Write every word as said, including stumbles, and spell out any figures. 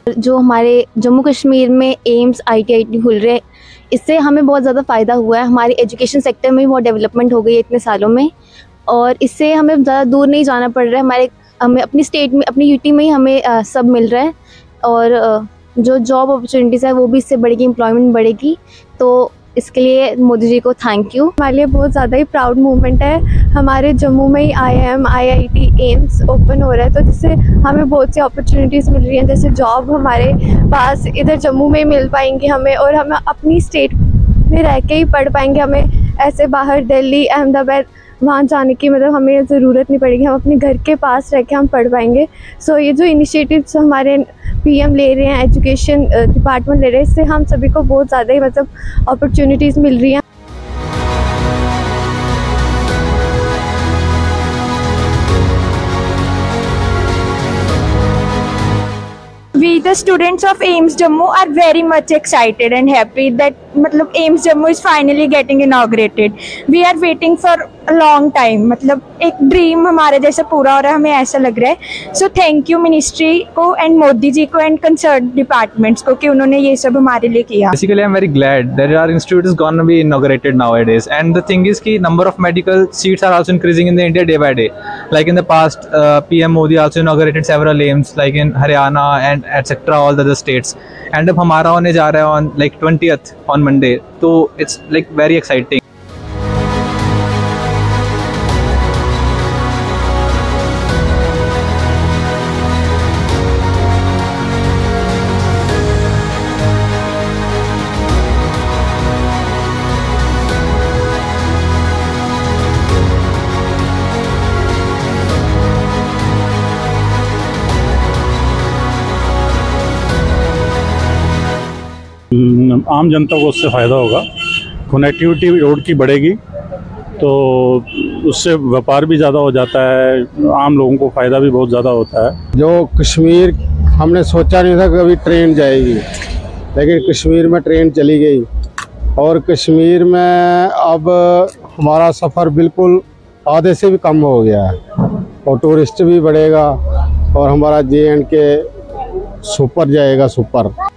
जो हमारे जम्मू कश्मीर में AIIMS I T I T खुल रहे हैं, इससे हमें बहुत ज़्यादा फ़ायदा हुआ है। हमारी एजुकेशन सेक्टर में भी बहुत डेवलपमेंट हो गई है इतने सालों में, और इससे हमें ज़्यादा दूर नहीं जाना पड़ रहा है। हमारे हमें अपनी स्टेट में, अपनी यूटी में ही हमें आ, सब मिल रहा है, और आ, जो जॉब अपॉर्चुनिटीज़ है वो भी इससे बढ़ेगी, एम्प्लॉयमेंट बढ़ेगी। तो इसके लिए मोदी जी को थैंक यू। हमारे लिए बहुत ज़्यादा ही प्राउड मूवमेंट है। हमारे जम्मू में ही I I M, I I T, AIIMS open हो रहा है, तो जिससे हमें बहुत सी अपॉर्चुनिटीज़ मिल रही हैं। जैसे जॉब हमारे पास इधर जम्मू में ही मिल पाएंगी हमें, और हम अपनी स्टेट में रह के ही पढ़ पाएंगे। हमें ऐसे बाहर दिल्ली, अहमदाबाद वहाँ जाने की मतलब हमें ज़रूरत नहीं पड़ेगी। हम अपने घर के पास रह के हम पढ़ पाएंगे। सो ये जो इनिशिएटिव्स हमारे पी एम ले रहे हैं, एजुकेशन डिपार्टमेंट ले रहे हैं, इससे हम सभी को बहुत ज़्यादा ही मतलब अपॉर्चुनिटीज़ मिल रही हैं। We the students of AIIMS Jammu are very much excited and happy that मतलब AIIMS Jammu is finally getting inaugurated. We are waiting for a long time, मतलब एक ड्रीम हमारे जैसा पूरा हो रहा है, हमें ऐसा लग रहा है। सो थैंक यू मिनिस्ट्री को एंड मोदी जी को एंड कंसर्न डिपार्टमेंट्स को कि उन्होंने ये सब हमारे लिए किया। Basically, I'm very glad that our institute is gonna be inaugurated nowadays, and the thing is कि number of medical seats are also increasing in the India day by day. Like in the past, uh, P M Modi also inaugurated several AIIMS like in Haryana and et cetera all the other states. And अब हमारा होने जा रहा है on like twentieth on Monday, तो it's like very exciting. आम जनता को उससे फ़ायदा होगा। कनेक्टिविटी रोड की बढ़ेगी तो उससे व्यापार भी ज़्यादा हो जाता है, आम लोगों को फ़ायदा भी बहुत ज़्यादा होता है। जो कश्मीर हमने सोचा नहीं था कभी ट्रेन जाएगी, लेकिन कश्मीर में ट्रेन चली गई, और कश्मीर में अब हमारा सफ़र बिल्कुल आधे से भी कम हो गया है, और टूरिस्ट भी बढ़ेगा, और हमारा जे एंड के सुपर जाएगा सुपर।